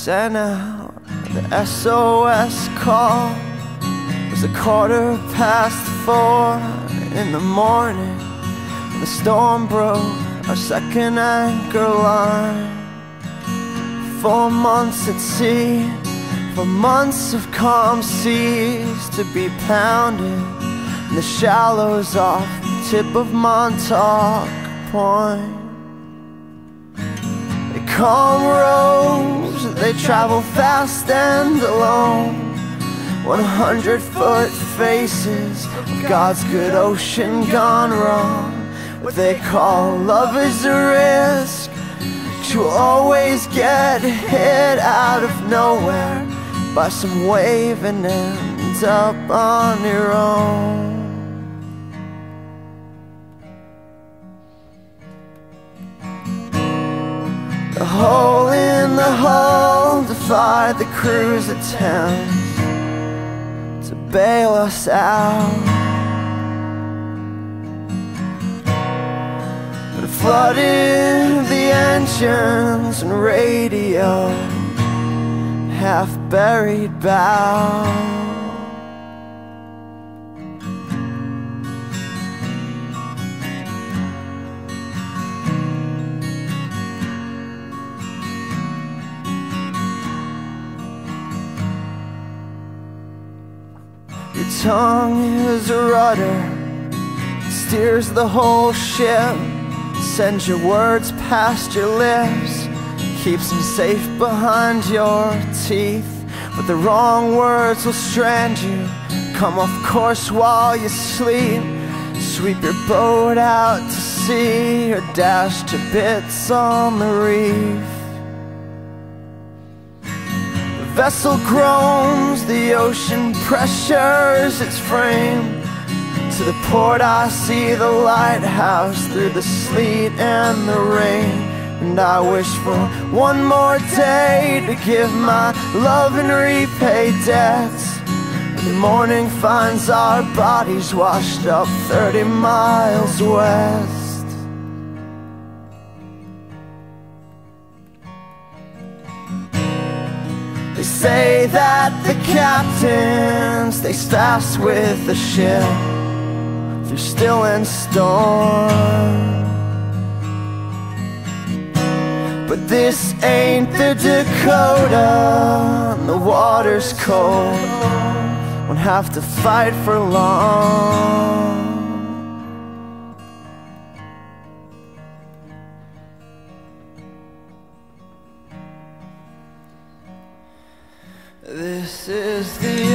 sent out the SOS call. It was 4:15 in the morning when the storm broke our second anchor line. 4 months at sea, 4 months of calm seas to be pounded in the shallows off the tip of Montauk Point. They calm roads, they travel fast and alone. 100-foot faces of God's good ocean gone wrong. What they call love is a risk. You'll always get hit out of nowhere by some wave and end up on your own. The hole in the hull defied the crew's attempts to bail us out. It flooded the engines and radio, half-buried bow. Your tongue is a rudder, steers the whole ship, sends your words past your lips, keeps them safe behind your teeth. But the wrong words will strand you, come off course while you sleep, sweep your boat out to sea or dash to bits on the reef. The vessel groans, the ocean pressures its frame. To the port I see the lighthouse through the sleet and the rain. And I wish for one more day to give my love and repay debts. The morning finds our bodies washed up 30 miles west. They say that the captain stays fast with the ship through still and storm. But this ain't the Dakota, and the water's cold, won't have to fight for long. This is the